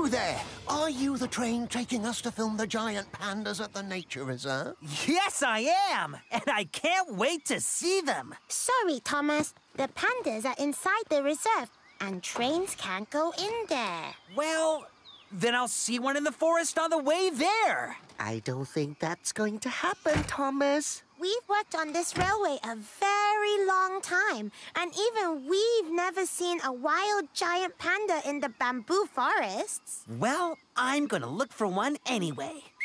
Hello there! Are you the train taking us to film the giant pandas at the nature reserve? Yes, I am! And I can't wait to see them! Sorry, Thomas. The pandas are inside the reserve, and trains can't go in there. Well, then I'll see one in the forest on the way there! I don't think that's going to happen, Thomas. We've worked on this railway a very long time, and even we've never seen a wild giant panda in the bamboo forests. Well, I'm gonna look for one anyway.